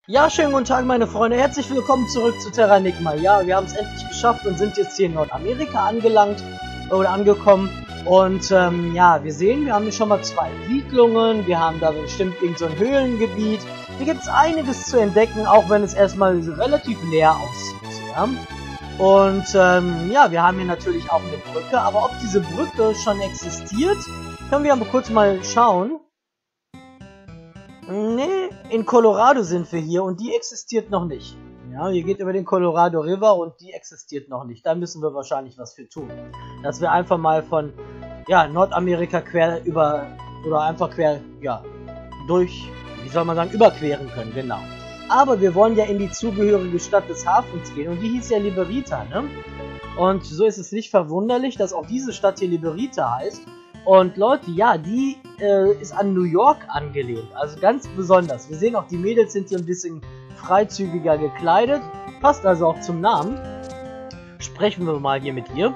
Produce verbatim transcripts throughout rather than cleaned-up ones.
Ja, schönen guten Tag, meine Freunde. Herzlich willkommen zurück zu Terranigma. Ja, wir haben es endlich geschafft und sind jetzt hier in Nordamerika angelangt oder angekommen. Und ähm, ja, wir sehen, wir haben hier schon mal zwei Siedlungen. Wir haben da bestimmt irgend so ein Höhlengebiet. Hier gibt es einiges zu entdecken, auch wenn es erstmal relativ leer aussieht. Ja? Und ähm, ja, wir haben hier natürlich auch eine Brücke. Aber ob diese Brücke schon existiert, können wir aber kurz mal schauen. Nee, in Colorado sind wir hier und die existiert noch nicht. Ja, hier geht über den Colorado River und die existiert noch nicht. Da müssen wir wahrscheinlich was für tun. Dass wir einfach mal von ja, Nordamerika quer über, oder einfach quer, ja, durch, wie soll man sagen, überqueren können, genau. Aber wir wollen ja in die zugehörige Stadt des Hafens gehen und die hieß ja Liberita, ne? Und so ist es nicht verwunderlich, dass auch diese Stadt hier Liberita heißt. Und Leute, ja, die äh, ist an New York angelehnt, also ganz besonders. Wir sehen auch, die Mädels sind hier ein bisschen freizügiger gekleidet, passt also auch zum Namen. Sprechen wir mal hier mit ihr.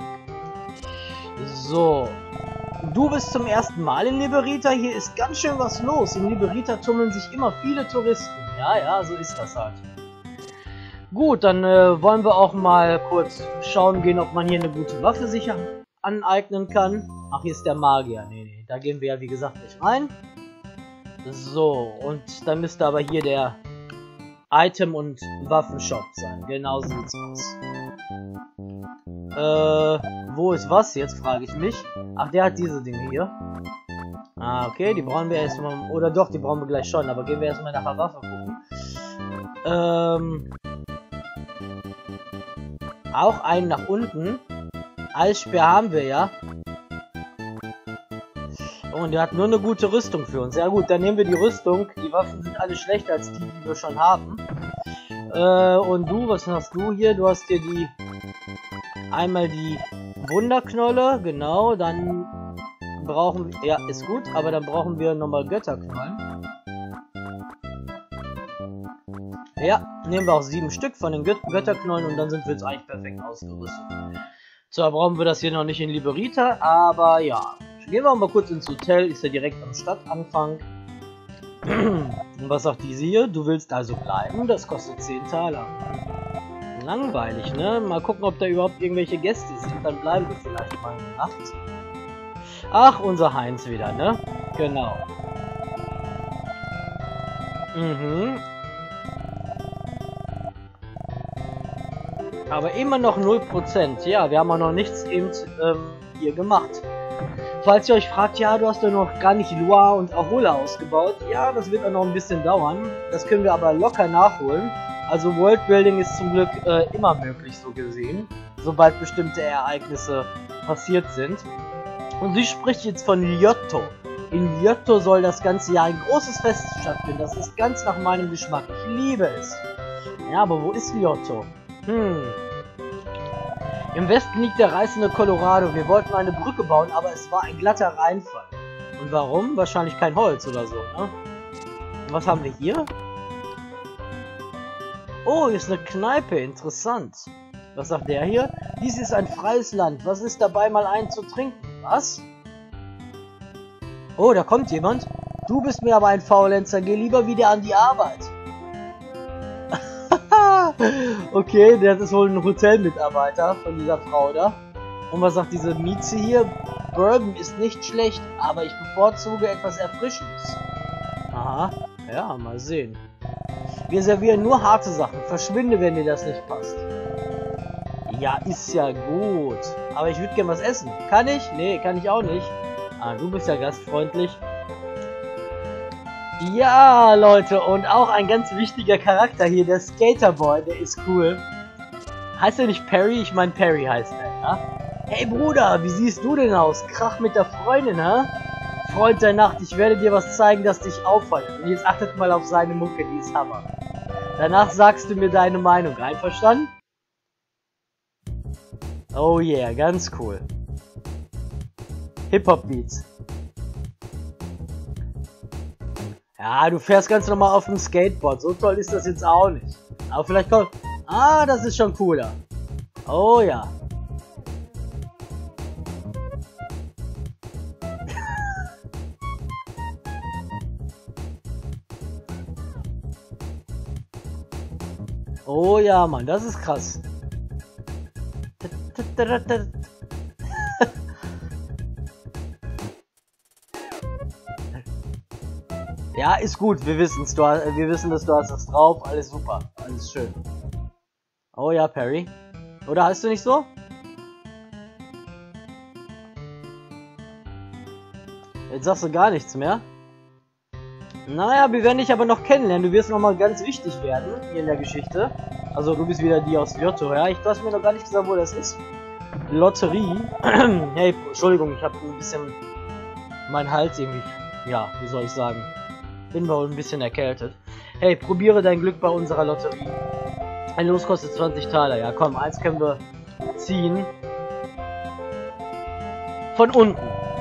So, du bist zum ersten Mal in Liberita, hier ist ganz schön was los. In Liberita tummeln sich immer viele Touristen, ja, ja, so ist das halt. Gut, dann äh, wollen wir auch mal kurz schauen gehen, ob man hier eine gute Waffe sich aneignen kann. Ach, hier ist der Magier. Nee, nee, da gehen wir ja wie gesagt nicht rein. So, und dann müsste aber hier der Item- und Waffenshop sein. Genau sieht's aus. Äh, wo ist was jetzt, frage ich mich. Ach, der hat diese Dinge hier. Ah, okay, die brauchen wir erstmal. Oder doch, die brauchen wir gleich schon, aber gehen wir erstmal nach der Waffe gucken. Ähm. Auch einen nach unten. Eisspeer haben wir ja. Und der hat nur eine gute Rüstung für uns. Ja gut, dann nehmen wir die Rüstung. Die Waffen sind alle schlechter als die, die wir schon haben. Äh, und du, was hast du hier? Du hast hier die... Einmal die Wunderknolle, genau. Dann brauchen wir... Ja, ist gut, aber dann brauchen wir nochmal Götterknollen. Ja, nehmen wir auch sieben Stück von den Gött Götterknollen und dann sind wir jetzt eigentlich perfekt ausgerüstet. Zwar brauchen wir das hier noch nicht in Liberita, aber ja. Gehen wir mal kurz ins Hotel, ist ja direkt am Stadtanfang. Und was sagt diese hier? Du willst also bleiben? Das kostet zehn Taler. Langweilig, ne? Mal gucken, ob da überhaupt irgendwelche Gäste sind. Dann bleiben wir vielleicht mal eine Nacht. Ach, unser Heinz wieder, ne? Genau. Mhm. Aber immer noch null Prozent. Ja, wir haben auch noch nichts eben ähm, hier gemacht. Falls ihr euch fragt, ja, du hast ja noch gar nicht Loire und Ahola ausgebaut. Ja, das wird auch noch ein bisschen dauern. Das können wir aber locker nachholen. Also Worldbuilding ist zum Glück äh, immer möglich, so gesehen. Sobald bestimmte Ereignisse passiert sind. Und sie spricht jetzt von Liotto. In Liotto soll das ganze Jahr ein großes Fest stattfinden. Das ist ganz nach meinem Geschmack. Ich liebe es. Ja, aber wo ist Liotto? Hm. Im Westen liegt der reißende Colorado. Wir wollten eine Brücke bauen, aber es war ein glatter Reinfall. Und warum? Wahrscheinlich kein Holz oder so, ne? Und was haben wir hier? Oh, hier ist eine Kneipe. Interessant. Was sagt der hier? Dies ist ein freies Land. Was ist dabei, mal einen zu trinken? Was? Oh, da kommt jemand. Du bist mir aber ein Faulenzer. Geh lieber wieder an die Arbeit. Okay, das ist wohl ein Hotelmitarbeiter von dieser Frau da. Und was sagt diese Mieze hier? Bourbon ist nicht schlecht, aber ich bevorzuge etwas Erfrischendes. Aha, ja, mal sehen. Wir servieren nur harte Sachen. Verschwinde, wenn dir das nicht passt. Ja, ist ja gut. Aber ich würde gerne was essen. Kann ich? Nee, kann ich auch nicht. Ah, du bist ja gastfreundlich. Ja, Leute, und auch ein ganz wichtiger Charakter hier, der Skaterboy, der ist cool. Heißt er nicht Perry? Ich meine Perry heißt er, ja? Hey Bruder, wie siehst du denn aus? Krach mit der Freundin, hä? Freund der Nacht, ich werde dir was zeigen, das dich auffällt. Und jetzt achtet mal auf seine Mucke, die ist Hammer. Danach sagst du mir deine Meinung, einverstanden? Oh yeah, ganz cool. Hip-Hop-Beats. Ja, du fährst ganz normal auf dem Skateboard. So toll ist das jetzt auch nicht. Aber vielleicht kommt... Ah, das ist schon cooler. Oh ja. Oh ja, Mann, das ist krass. Ja, ist gut, wir wissen's. Du, wir wissen, dass du hast das drauf. Alles super, alles schön. Oh ja, Perry. Oder heißt du nicht so? Jetzt sagst du gar nichts mehr. Naja, wir werden dich aber noch kennenlernen. Du wirst nochmal ganz wichtig werden hier in der Geschichte. Also du bist wieder die aus Lotto, ja? Ich, du hast mir noch gar nicht gesagt, wo das ist. Lotterie. Hey, Entschuldigung, ich habe ein bisschen meinen Hals irgendwie. Ja, wie soll ich sagen? Bin wohl ein bisschen erkältet. Hey, probiere dein Glück bei unserer Lotterie. Ein Los kostet zwanzig Taler. Ja, komm, eins können wir ziehen. Von unten.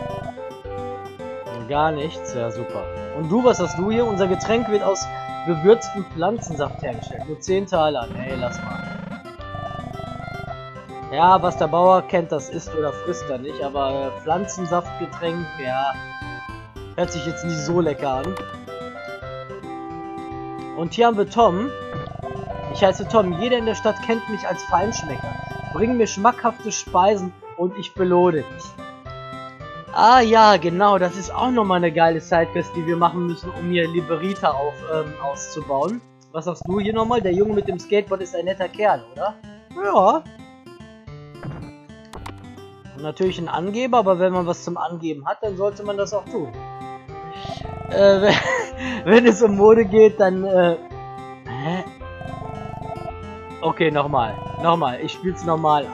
Gar nichts, ja super. Und du, was hast du hier? Unser Getränk wird aus gewürztem Pflanzensaft hergestellt. Nur zehn Taler. Nee, lass mal. Ja, was der Bauer kennt, das isst oder frisst er nicht. Aber äh, Pflanzensaftgetränk, ja, hört sich jetzt nicht so lecker an. Und hier haben wir Tom. Ich heiße Tom. Jeder in der Stadt kennt mich als Feinschmecker. Bring mir schmackhafte Speisen und ich belohne dich. Ah ja, genau, das ist auch nochmal eine geile Sidequest, die wir machen müssen, um hier Liberita auf, ähm, auszubauen. Was sagst du hier nochmal? Der Junge mit dem Skateboard ist ein netter Kerl, oder? Ja. Und natürlich ein Angeber, aber wenn man was zum Angeben hat, dann sollte man das auch tun. Äh, wenn, wenn es um Mode geht, dann, äh... Hä? Okay, nochmal. Nochmal, ich spiel's nochmal ab.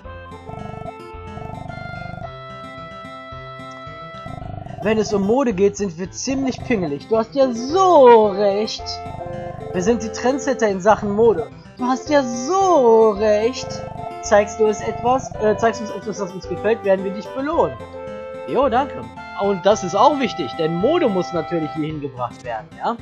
Wenn es um Mode geht, sind wir ziemlich pingelig. Du hast ja so recht. Wir sind die Trendsetter in Sachen Mode. Du hast ja so recht. Zeigst du es etwas, äh, zeigst du uns etwas, das uns gefällt, werden wir dich belohnen. Jo, danke. Und das ist auch wichtig, denn Mode muss natürlich hier hingebracht werden, ja?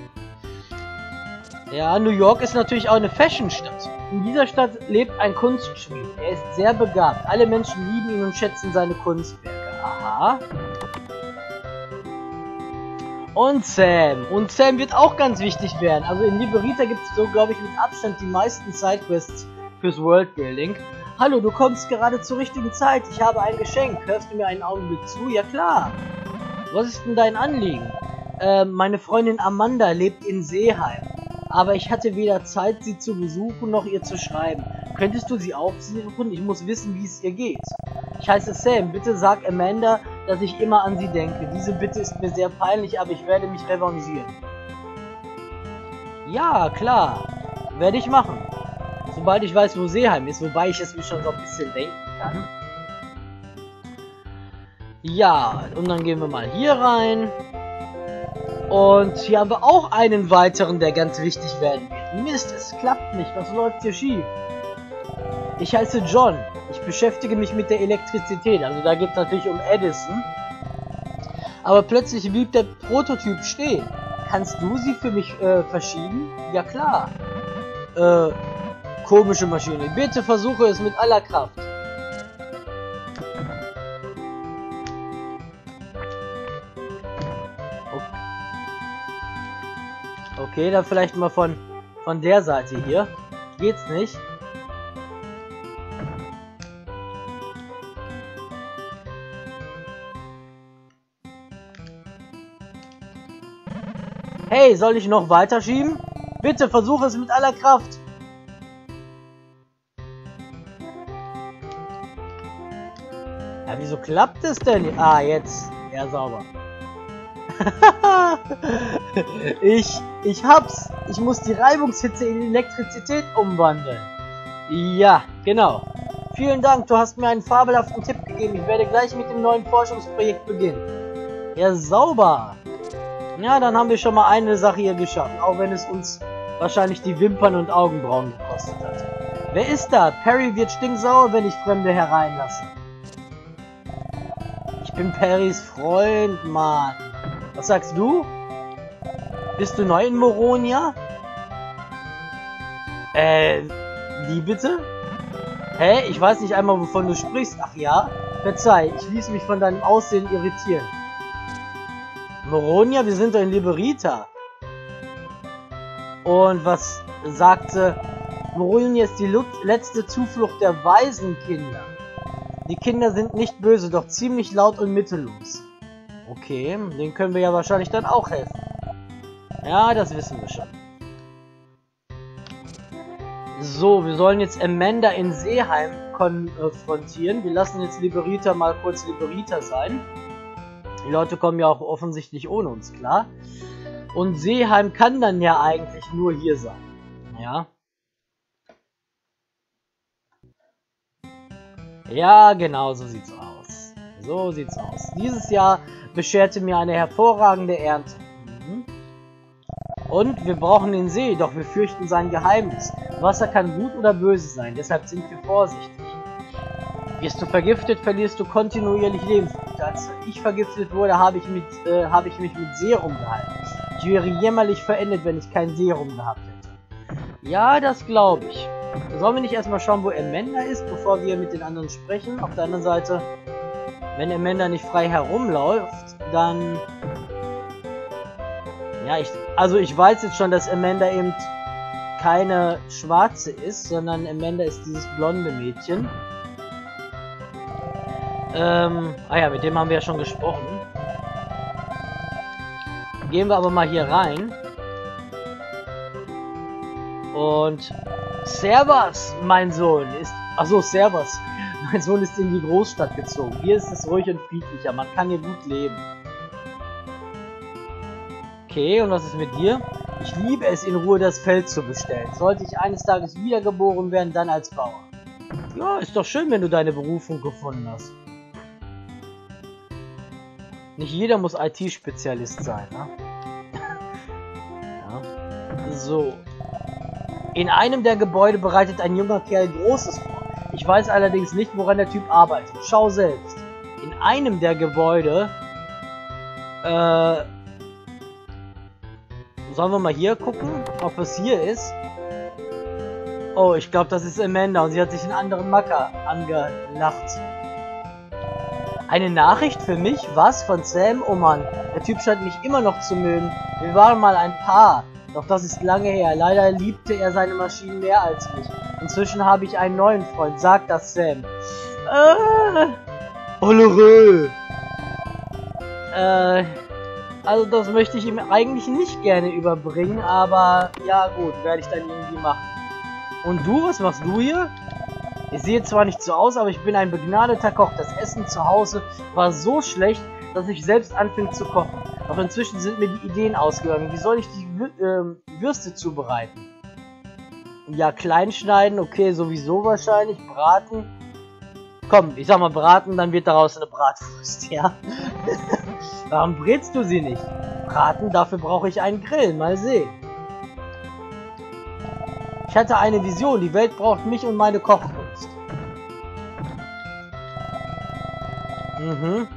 Ja, New York ist natürlich auch eine Fashion-Stadt. In dieser Stadt lebt ein Kunstschmied. Er ist sehr begabt. Alle Menschen lieben ihn und schätzen seine Kunstwerke. Aha. Und Sam. Und Sam wird auch ganz wichtig werden. Also in Liberita gibt es so, glaube ich, mit Abstand die meisten Sidequests fürs Worldbuilding. Hallo, du kommst gerade zur richtigen Zeit. Ich habe ein Geschenk. Hörst du mir einen Augenblick zu? Ja klar. Was ist denn dein Anliegen? Äh, meine Freundin Amanda lebt in Seeheim. Aber ich hatte weder Zeit, sie zu besuchen, noch ihr zu schreiben. Könntest du sie aufsuchen? Ich muss wissen, wie es ihr geht. Ich heiße Sam. Bitte sag Amanda, dass ich immer an sie denke. Diese Bitte ist mir sehr peinlich, aber ich werde mich revanchieren. Ja, klar. Werde ich machen. Sobald ich weiß, wo Seeheim ist, wobei ich es mir schon so ein bisschen denken kann. Ja, und dann gehen wir mal hier rein. Und hier haben wir auch einen weiteren, der ganz wichtig werden wird. Mist, es klappt nicht. Was läuft hier schief? Ich heiße John. Ich beschäftige mich mit der Elektrizität. Also da geht es natürlich um Edison. Aber plötzlich blieb der Prototyp stehen. Kannst du sie für mich äh, verschieben? Ja klar. Äh, komische Maschine. Bitte versuche es mit aller Kraft. Okay, dann vielleicht mal von, von der Seite hier. Geht's nicht? Hey, soll ich noch weiter schieben? Bitte versuche es mit aller Kraft. Ja, wieso klappt es denn? Ah, jetzt. Ja, sauber. ich, ich hab's. Ich muss die Reibungshitze in Elektrizität umwandeln. Ja, genau. Vielen Dank, du hast mir einen fabelhaften Tipp gegeben. Ich werde gleich mit dem neuen Forschungsprojekt beginnen. Ja, sauber. Ja, dann haben wir schon mal eine Sache hier geschaffen, auch wenn es uns wahrscheinlich die Wimpern und Augenbrauen gekostet hat. Wer ist da? Perry wird stinksauer, wenn ich Fremde hereinlasse. Ich bin Perrys Freund, Mann. Was sagst du? Bist du neu in Moronia? Äh, wie bitte? Hä? Ich weiß nicht einmal, wovon du sprichst. Ach ja? Verzeih, ich ließ mich von deinem Aussehen irritieren. Moronia, wir sind doch in Liberita. Und was sagte Morunia ist die letzte Zuflucht der Waisenkinder. Die Kinder sind nicht böse, doch ziemlich laut und mittellos. Okay, denen können wir ja wahrscheinlich dann auch helfen. Ja, das wissen wir schon. So, wir sollen jetzt Amanda in Seeheim konfrontieren. Wir lassen jetzt Liberita mal kurz Liberita sein. Die Leute kommen ja auch offensichtlich ohne uns klar. Und Seeheim kann dann ja eigentlich nur hier sein. Ja. Ja, genau, so sieht's aus. So sieht's aus. Dieses Jahr bescherte mir eine hervorragende Ernte. Mhm. Und wir brauchen den See, doch wir fürchten sein Geheimnis. Wasser kann gut oder böse sein, deshalb sind wir vorsichtig. Wirst du vergiftet, verlierst du kontinuierlich Lebenspunkte. Als ich vergiftet wurde, habe ich, mit, äh, habe ich mich mit Serum gehalten. Ich wäre jämmerlich verendet, wenn ich kein Serum gehabt hätte. Ja, das glaube ich. Sollen wir nicht erstmal schauen, wo Amanda ist, bevor wir mit den anderen sprechen? Auf der anderen Seite, wenn Amanda nicht frei herumläuft, dann... Ja, ich... Also ich weiß jetzt schon, dass Amanda eben keine Schwarze ist, sondern Amanda ist dieses blonde Mädchen. Ähm, ah ja, mit dem haben wir ja schon gesprochen. Gehen wir aber mal hier rein. Und Servus, mein Sohn ist... Achso, Servus. Mein Sohn ist in die Großstadt gezogen. Hier ist es ruhig und friedlicher. Man kann hier gut leben. Okay, und was ist mit dir? Ich liebe es, in Ruhe das Feld zu bestellen. Sollte ich eines Tages wiedergeboren werden, dann als Bauer. Ja, ist doch schön, wenn du deine Berufung gefunden hast. Nicht jeder muss I T-Spezialist sein, ne? Ja. So. In einem der Gebäude bereitet ein junger Kerl Großes vor. Ich weiß allerdings nicht, woran der Typ arbeitet. Schau selbst. In einem der Gebäude... Äh... Sollen wir mal hier gucken, ob es hier ist? Oh, ich glaube, das ist Amanda und sie hat sich einen anderen Macker angelacht. Eine Nachricht für mich? Was? Von Sam? Oh Mann, der Typ scheint mich immer noch zu mögen. Wir waren mal ein Paar, doch das ist lange her. Leider liebte er seine Maschinen mehr als mich. Inzwischen habe ich einen neuen Freund, sagt das Sam. Äh... Ollerö. Äh... Also das möchte ich ihm eigentlich nicht gerne überbringen, aber ja gut, werde ich dann irgendwie machen. Und du, was machst du hier? Ich sehe zwar nicht so aus, aber ich bin ein begnadeter Koch. Das Essen zu Hause war so schlecht, dass ich selbst anfing zu kochen. Doch inzwischen sind mir die Ideen ausgegangen. Wie soll ich die Wür äh, Würste zubereiten? Ja, klein schneiden, okay, sowieso wahrscheinlich. Braten. Komm, ich sag mal braten, dann wird daraus eine Bratwurst, ja? Warum brätst du sie nicht? Braten, dafür brauche ich einen Grill, mal sehen. Ich hatte eine Vision, die Welt braucht mich und meine Kochkunst. Mhm.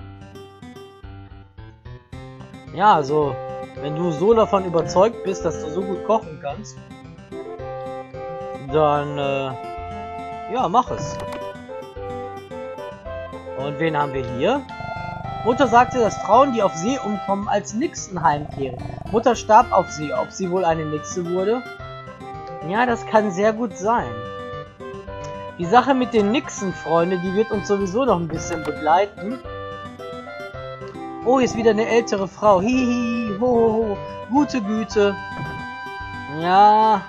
Ja, also, wenn du so davon überzeugt bist, dass du so gut kochen kannst, dann, äh, ja, mach es. Und wen haben wir hier? Mutter sagte, dass Frauen, die auf See umkommen, als Nixen heimkehren. Mutter starb auf See, ob sie wohl eine Nixe wurde? Ja, das kann sehr gut sein. Die Sache mit den Nixen, Freunde, die wird uns sowieso noch ein bisschen begleiten. Oh, hier ist wieder eine ältere Frau. Hihi, ho, ho, ho. Gute Güte. Ja.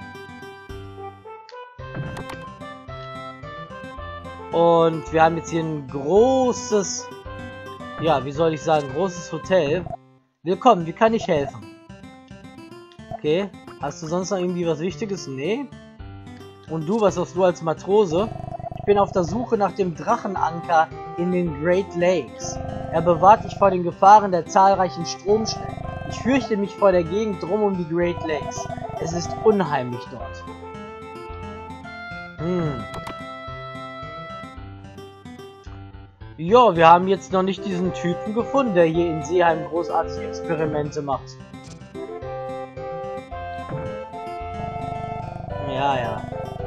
Und wir haben jetzt hier ein großes... Ja, wie soll ich sagen, großes Hotel. Willkommen, wie kann ich helfen? Okay, hast du sonst noch irgendwie was Wichtiges? Nee. Und du, was hast du als Matrose? Ich bin auf der Suche nach dem Drachenanker in den Great Lakes. Er bewahrt dich vor den Gefahren der zahlreichen Stromschnellen. Ich fürchte mich vor der Gegend drum um die Great Lakes. Es ist unheimlich dort. Hm. Ja, wir haben jetzt noch nicht diesen Typen gefunden, der hier in Seeheim großartige Experimente macht. Ja, ja.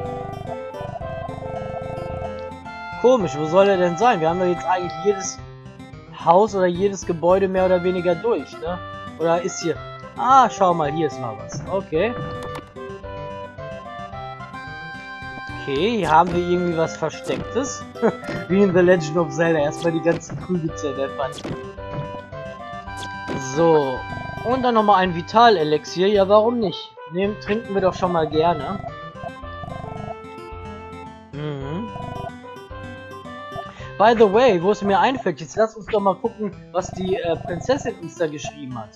Komisch, wo soll er denn sein? Wir haben doch jetzt eigentlich jedes Haus oder jedes Gebäude mehr oder weniger durch, ne? Oder ist hier... Ah, schau mal, hier ist mal was. Okay. Okay, hier haben wir irgendwie was Verstecktes. Wie in The Legend of Zelda. Erstmal die ganzen Krüge zerdeppern. So. Und dann nochmal ein Vital-Elixier. Ja, warum nicht? Nehmen, trinken wir doch schon mal gerne. Mhm. By the way, wo es mir einfällt, jetzt lass uns doch mal gucken, was die äh, Prinzessin uns da geschrieben hat.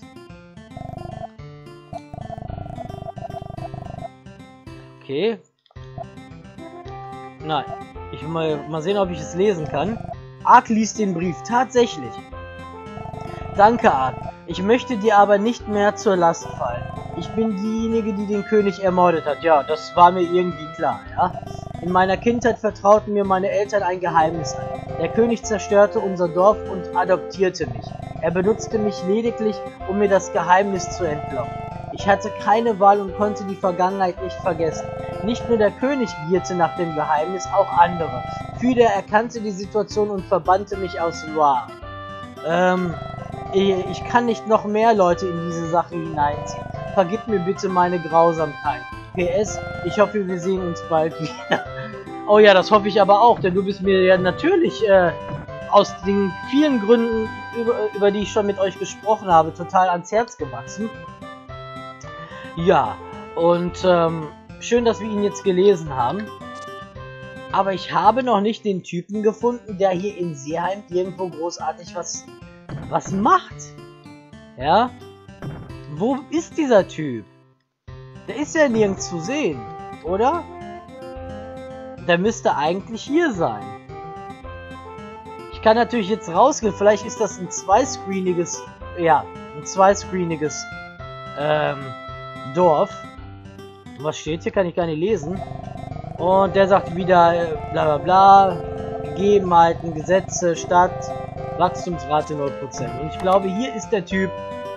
Okay. Nein. Ich will mal, mal sehen, ob ich es lesen kann. Ark liest den Brief. Tatsächlich. Danke, Ark. Ich möchte dir aber nicht mehr zur Last fallen. Ich bin diejenige, die den König ermordet hat. Ja, das war mir irgendwie klar, ja. In meiner Kindheit vertrauten mir meine Eltern ein Geheimnis an. Der König zerstörte unser Dorf und adoptierte mich. Er benutzte mich lediglich, um mir das Geheimnis zu entlocken. Ich hatte keine Wahl und konnte die Vergangenheit nicht vergessen. Nicht nur der König gierte nach dem Geheimnis, auch andere. Füder erkannte die Situation und verbannte mich aus Loire. Ähm, ich, ich kann nicht noch mehr Leute in diese Sache hineinziehen. Vergib mir bitte meine Grausamkeit. P S, ich hoffe, wir sehen uns bald wieder. Oh ja, das hoffe ich aber auch, denn du bist mir ja natürlich äh, aus den vielen Gründen, über, über die ich schon mit euch gesprochen habe, total ans Herz gewachsen. Ja, und ähm, schön, dass wir ihn jetzt gelesen haben. Aber ich habe noch nicht den Typen gefunden, der hier in Seeheim irgendwo großartig was, was macht. Ja? Wo ist dieser Typ? Der ist ja nirgends zu sehen, oder? Der müsste eigentlich hier sein. Ich kann natürlich jetzt rausgehen, vielleicht ist das ein zweiscreeniges, ja, ein zweiscreeniges ähm, Dorf. Was steht hier? Kann ich gar nicht lesen. Und der sagt wieder, äh, bla bla bla, Gegebenheiten, Gesetze, Stadt, Wachstumsrate null Prozent. Und ich glaube, hier ist der Typ,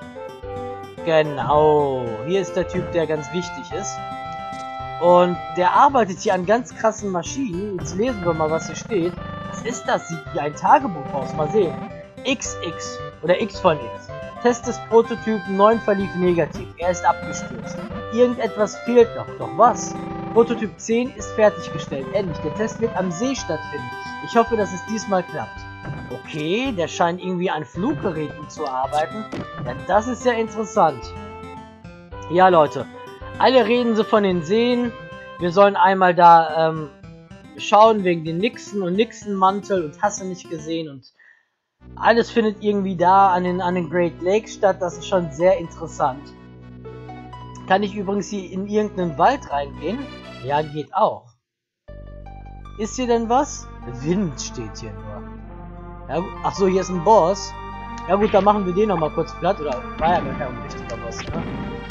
genau, hier ist der Typ, der ganz wichtig ist. Und der arbeitet hier an ganz krassen Maschinen. Jetzt lesen wir mal, was hier steht. Was ist das? Sieht wie ein Tagebuch aus. Mal sehen. X X oder X von X. Test des Prototypen neun verlief negativ. Er ist abgestürzt. Irgendetwas fehlt noch. Doch was? Prototyp zehn ist fertiggestellt. Endlich. Der Test wird am See stattfinden. Ich hoffe, dass es diesmal klappt. Okay, der scheint irgendwie an Fluggeräten zu arbeiten. Ja, das ist ja interessant. Ja, Leute. Alle reden sie von den Seen. Wir sollen einmal da ähm, schauen wegen den Nixon und Nixon-Mantel und hast du nicht gesehen. Und alles findet irgendwie da an den, an den Great Lakes statt. Das ist schon sehr interessant. Kann ich übrigens hier in irgendeinen Wald reingehen? Ja, geht auch. Ist hier denn was? Wind steht hier nur. Ja, achso, hier ist ein Boss. Ja gut, dann machen wir den nochmal kurz platt. Oder war ja gar kein richtiger Boss, ne?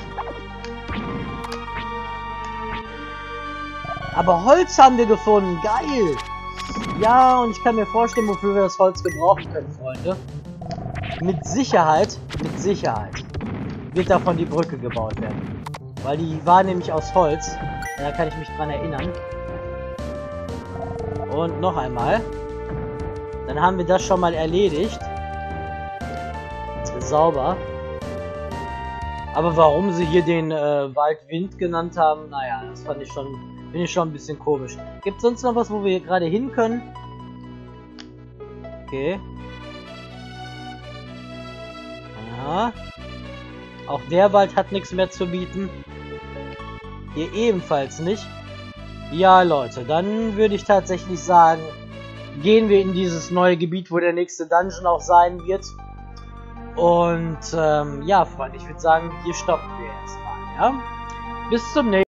Aber Holz haben wir gefunden. Geil. Ja, und ich kann mir vorstellen, wofür wir das Holz gebrauchen können, Freunde. Mit Sicherheit, mit Sicherheit wird davon die Brücke gebaut werden. Weil die war nämlich aus Holz. Da kann ich mich dran erinnern. Und noch einmal. Dann haben wir das schon mal erledigt. Sauber. Aber warum sie hier den äh, Wald Wind genannt haben, naja, das fand ich schon, finde ich schon ein bisschen komisch. Gibt es sonst noch was, wo wir hier gerade hin können? Okay. Ja. Auch der Wald hat nichts mehr zu bieten. Hier ebenfalls nicht. Ja, Leute, dann würde ich tatsächlich sagen, gehen wir in dieses neue Gebiet, wo der nächste Dungeon auch sein wird. Und ähm, ja, Freunde, ich würde sagen, hier stoppen wir erstmal, ja? Bis zum nächsten Mal.